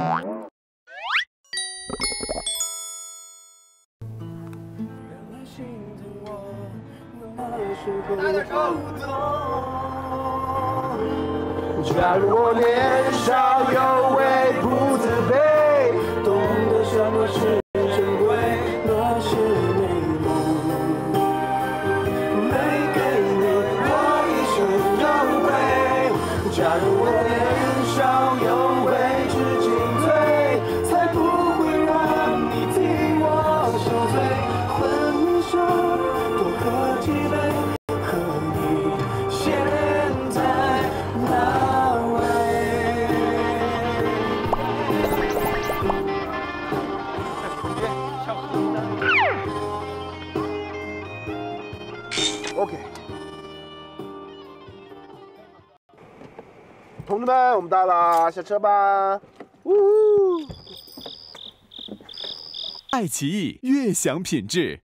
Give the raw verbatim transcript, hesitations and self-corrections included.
大点声！ 假如我年少有为不自卑，懂得什么是珍贵，那是美梦。没给你我一生有愧。假如我年少有为知进退，才不会让你替我受罪。换一首多喝几杯。 OK， 同志们，我们到了，下车吧！呜呼！ 爱奇艺悦享品质。